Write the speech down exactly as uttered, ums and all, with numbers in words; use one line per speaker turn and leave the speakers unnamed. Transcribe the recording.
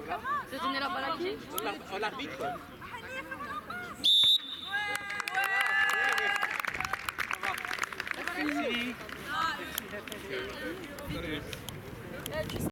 Se donner la balle à qui?
Au l'arbitre. Merci. Merci.